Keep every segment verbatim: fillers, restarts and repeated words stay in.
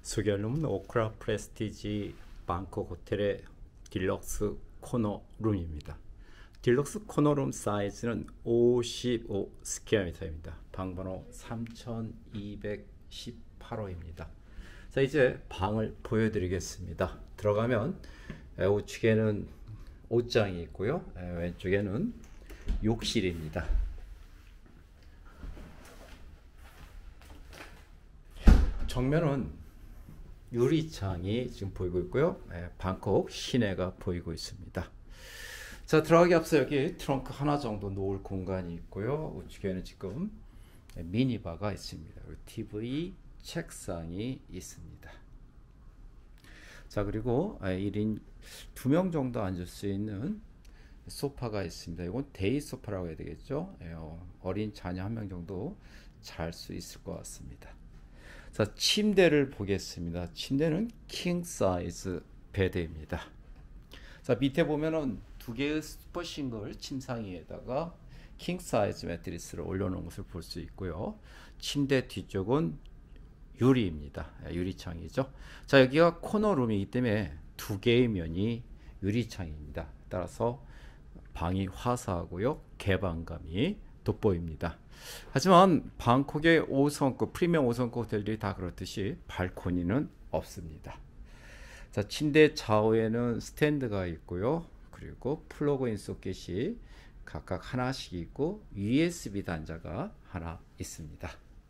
소개할 룸은 오크라 프레스티지 방콕 호텔의 딜럭스 코너 룸입니다. 딜럭스 코너 룸 사이즈는 오십오 스퀘어미터입니다. 방번호 삼천이백십팔 호입니다. 자, 이제 방을 보여드리겠습니다. 들어가면 우측에는 옷장이 있고요. 왼쪽에는 욕실입니다. 정면은 유리창이 지금 보이고 있고요. 방콕 시내가 보이고 있습니다. 자, 들어가기 앞서 여기 트렁크 하나 정도 놓을 공간이 있고요. 우측에는 지금 미니바가 있습니다. 티비, 책상이 있습니다. 자, 그리고 일 인 두 명 정도 앉을 수 있는 소파가 있습니다. 이건 데이 소파라고 해야 되겠죠. 어린 자녀 한 명 정도 잘 수 있을 것 같습니다. 자, 침대를 보겠습니다. 침대는 킹 사이즈 베드입니다. 자, 밑에 보면은 두 개의 슈퍼 싱글 침상위에다가 킹 사이즈 매트리스를 올려놓은 것을 볼 수 있고요. 침대 뒤쪽은 유리입니다. 유리창이죠. 자, 여기가 코너룸이기 때문에 두 개의 면이 유리창입니다. 따라서 방이 화사하고요. 개방감이 돋보입니다. 하지만 방콕의 오 성급 프리미엄 오 성급 호텔들이 다 그렇듯이 발코니는 없습니다. 자, 침대 좌우에는 스탠드가 있고요. 그리고 플러그인 소켓이 각각 하나씩 있고 유에스비 단자가 하나 있습니다.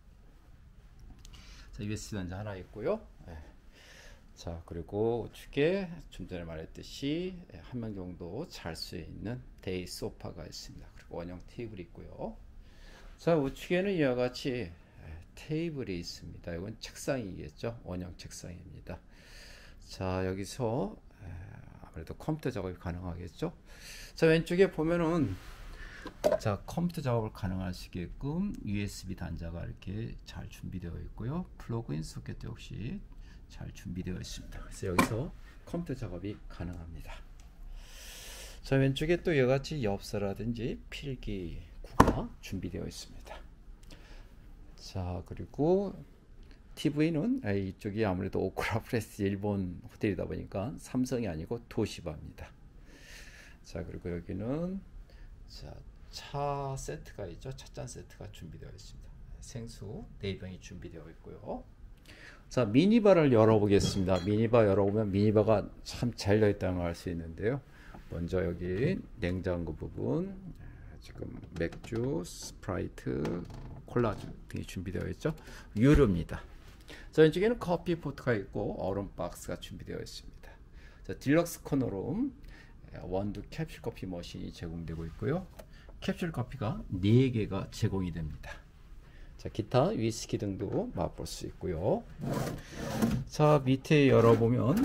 자, 유에스비 단자 하나 있고요. 네. 자, 그리고 우측에 좀 전에 말했듯이 한 명 정도 잘 수 있는 데이 소파가 있습니다. 그리고 원형 테이블이 있고요. 자, 우측에는 이와 같이 테이블이 있습니다. 이건 책상이겠죠. 원형 책상입니다. 자, 여기서 아무래도 컴퓨터 작업이 가능하겠죠. 자, 왼쪽에 보면은 자, 컴퓨터 작업을 가능할 수 있게끔 유에스비 단자가 이렇게 잘 준비되어 있고요. 플러그인 소켓도 역시 잘 준비되어 있습니다. 그래서 여기서 컴퓨터 작업이 가능합니다. 자, 왼쪽에 또 이와 같이 엽서라든지 필기 구가 준비되어 있습니다. 자, 그리고 티비는 이쪽이 아무래도 오크라 프레스티지 일본 호텔이다 보니까 삼성이 아니고 도시바입니다. 자, 그리고 여기는 자, 차 세트가 있죠. 찻잔 세트가 준비되어 있습니다. 생수 네 병이 준비되어 있고요. 자, 미니바를 열어보겠습니다. 미니바 열어보면 미니바가 참 잘 열렸다는 걸 알 수 있는데요. 먼저 여기 냉장고 부분, 지금 맥주, 스프라이트, 콜라 등이 준비되어 있죠. 유료입니다. 자, 왼쪽에는 커피 포트가 있고 얼음 박스가 준비되어 있습니다. 자, 딜럭스 코너룸 원두 캡슐 커피 머신이 제공되고 있고요. 캡슐 커피가 네 개가 제공이 됩니다. 자, 기타 위스키 등도 맛볼 수 있고요. 자, 밑에 열어보면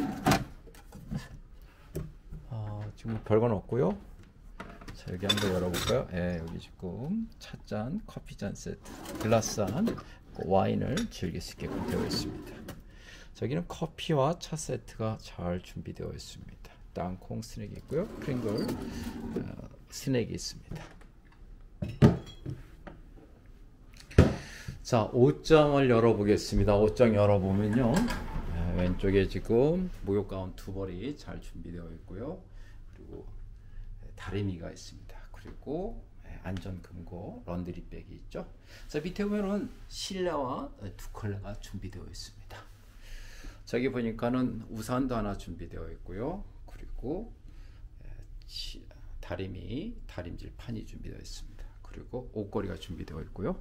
어, 지금 별건 없고요. 자, 여기 한번 열어볼까요? 예, 여기 지금 찻잔, 커피잔 세트, 글라스잔, 와인을 즐길 수 있게끔 되어 있습니다. 저기는 커피와 차 세트가 잘 준비되어 있습니다. 땅콩 스낵이 있고요. 프링글 어, 스낵이 있습니다. 자, 옷장을 열어보겠습니다. 옷장 열어보면요. 예, 왼쪽에 지금 목욕 가운 두 벌이 잘 준비되어 있고요. 그리고 다리미가 있습니다. 그리고 안전금고 런드리백이 있죠. 자, 밑에 보면은 실내와 두 컬러가 준비되어 있습니다. 저기 보니까는 우산도 하나 준비되어 있고요. 그리고 다리미, 다림질 판이 준비되어 있습니다. 그리고 옷걸이가 준비되어 있고요.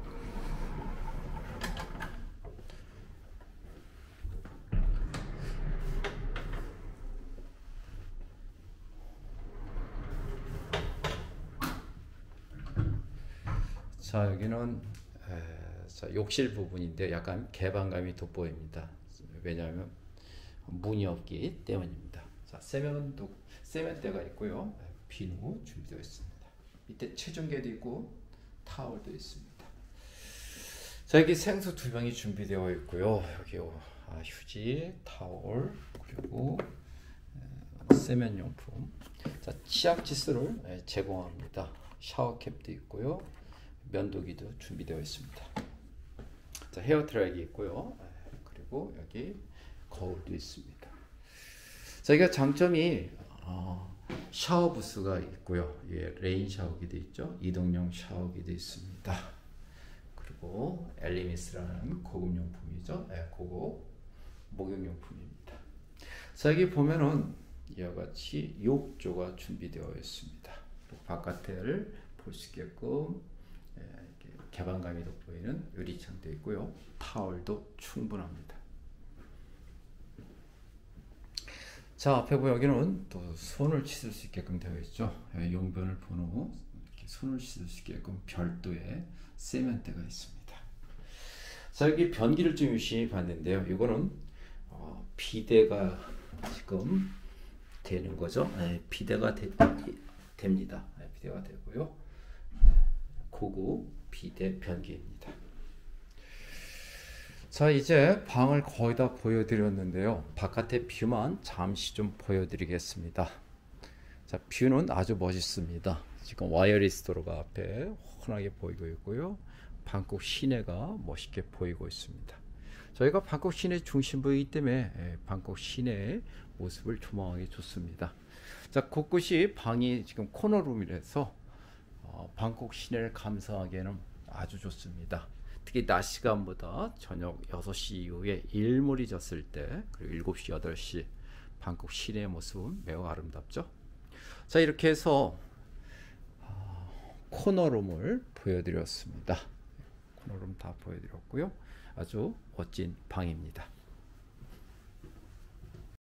자, 여기는 에, 자, 욕실 부분인데 약간 개방감이 돋보입니다. 왜냐하면 문이 없기 때문입니다. 자, 세면도 세면대가 있고요. 비누 준비되어 있습니다. 밑에 체중계도 있고 타월도 있습니다. 자, 여기 생수 두 병이 준비되어 있고요. 여기 아, 휴지, 타월, 그리고 에, 세면용품. 자, 치약 지수를 제공합니다. 샤워캡도 있고요. 면도기도 준비되어 있습니다. 자, 헤어 드라이기 있고요. 그리고 그리고 여기 거울도 있습니다. 저희가 장점이 어, 샤워 부스가 있고요. 예, 레인 샤워기도 있죠. 이동용 샤워기도 있습니다. 그리고 엘리미스라는 고급 용품이죠. 예, 고급 목욕용품입니다. 자, 여기 보면은 이와 같이 욕조가 준비되어 있습니다. 바깥을 볼 수 있게끔 예, 이렇게 개방감이 돋보이는 유리창도 있고요. 타월도 충분합니다. 자, 앞에 보면 여기는 또 손을 씻을 수 있게끔 되어 있죠. 예, 용변을 본 후 이렇게 손을 씻을 수 있게끔 별도의 세면대가 있습니다. 자, 여기 변기를 좀 유심히 봤는데요. 이거는 어, 비데가 지금 되는 거죠. 네, 비데가 되, 됩니다. 네, 비데가 되고요. 고급 비데 변기입니다. 자, 이제 방을 거의 다 보여드렸는데요. 바깥의 뷰만 잠시 좀 보여드리겠습니다. 자, 뷰는 아주 멋있습니다. 지금 와이어리스 도로가 앞에 훤하게 보이고 있고요. 방콕 시내가 멋있게 보이고 있습니다. 저희가 방콕 시내 중심부이기 때문에 방콕 시내의 모습을 조망하기 좋습니다. 자, 곳곳이 방이 지금 코너룸이라서 어, 방콕 시내를 감상하기에는 아주 좋습니다. 특히 낮 시간보다 저녁 여섯 시 이후에 일몰이 졌을 때, 그리고 일곱 시, 여덟 시 방콕 시내의 모습은 매우 아름답죠. 자, 이렇게 해서 어, 코너룸을 보여드렸습니다. 코너룸 다 보여드렸고요. 아주 멋진 방입니다.